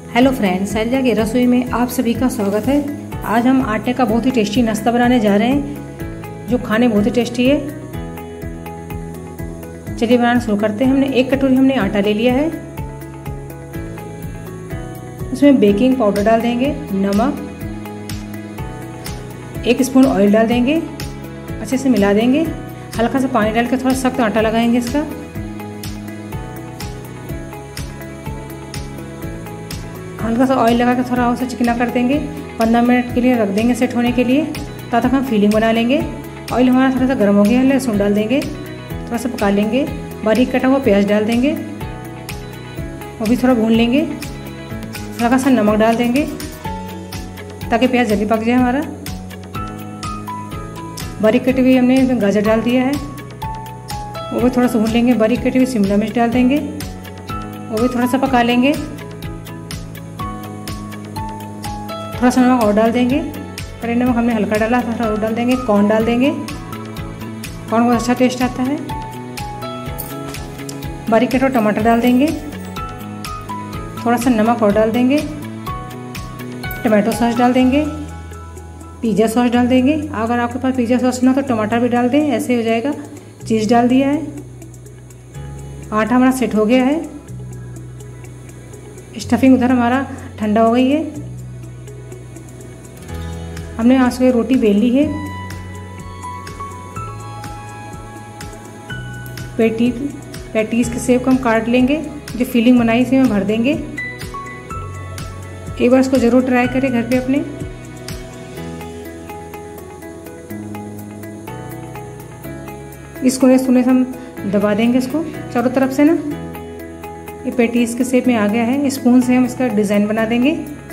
Hello friends, Selja की रसोई में आप सभी का स्वागत है। आज हम आटे का बहुत ही टेस्टी नाश्ता बनाने जा रहे हैं जो खाने बहुत ही टेस्टी है। चलिए बनाना शुरू करते हैं। हमने 1 कटोरी आटा ले लिया है। उसमें बेकिंग पाउडर डाल देंगे, नमक, 1 स्पून ऑयल डाल देंगे, अच्छे से मिला देंगे। हल्का सा पानी डाल के थोड़ा सख्त आटा लगाएंगे इसका। हल्का सा ऑयल लगा के थोड़ा उसे चिकना कर देंगे। 15 मिनट के लिए रख देंगे सेट होने के लिए। तब तक हम फिलिंग बना लेंगे। ऑयल हमारा थोड़ा सा गर्म हो गया है, लहसुन डाल देंगे, थोड़ा सा पका लेंगे। बारीक कटा हुआ प्याज डाल देंगे, वो भी थोड़ा भून लेंगे। हल्का सा नमक डाल देंगे ताकि प्याज जल्दी पक जाए हमारा। बारीक कटी हुई हमने गाजर डाल दिया है, वो भी थोड़ा सा भून लेंगे। बारीक कटी हुई शिमला मिर्च डाल देंगे, वो भी थोड़ा सा पका लेंगे। थोड़ा सा नमक और डाल देंगे। खड़े नमक हमने हल्का डाला था, थोड़ा और डाल देंगे। कॉर्न डाल देंगे, कॉर्न बहुत अच्छा टेस्ट आता है। बारीक कटा टमाटर डाल देंगे, थोड़ा सा नमक और डाल देंगे। टमाटो सॉस डाल देंगे, पिज़्ज़ा सॉस डाल देंगे। अगर आपके पास पिज़्ज़ा सॉस ना तो टमाटर भी डाल दें, ऐसे हो जाएगा। चीज़ डाल दिया है। आटा हमारा सेट हो गया है। स्टफिंग उधर हमारा ठंडा हो गई है। हमने आज से रोटी बेल ली है। पैटीज के शेप को हम काट लेंगे। जो फिलिंग बनाई इसी में भर देंगे। एक बार इसको ज़रूर ट्राई करें घर पे अपने। इस कोने से हम दबा देंगे इसको चारों तरफ से ना। ये पैटीज के शेप में आ गया है। स्पून से हम इसका डिज़ाइन बना देंगे।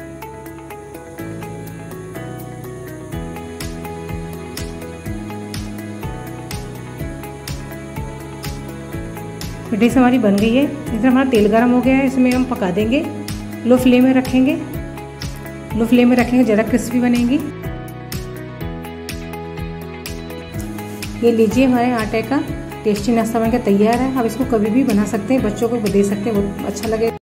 डिश हमारी बन गई है। इधर हमारा तेल गरम हो गया है, इसमें हम पका देंगे। लो फ्लेम में रखेंगे। लो फ्लेम में रखेंगे, ज़रा क्रिस्पी बनेंगी। ये लीजिए, हमारे आटे का टेस्टी नाश्ता बनकर तैयार है। आप इसको कभी भी बना सकते हैं, बच्चों को दे सकते हैं, बहुत अच्छा लगेगा।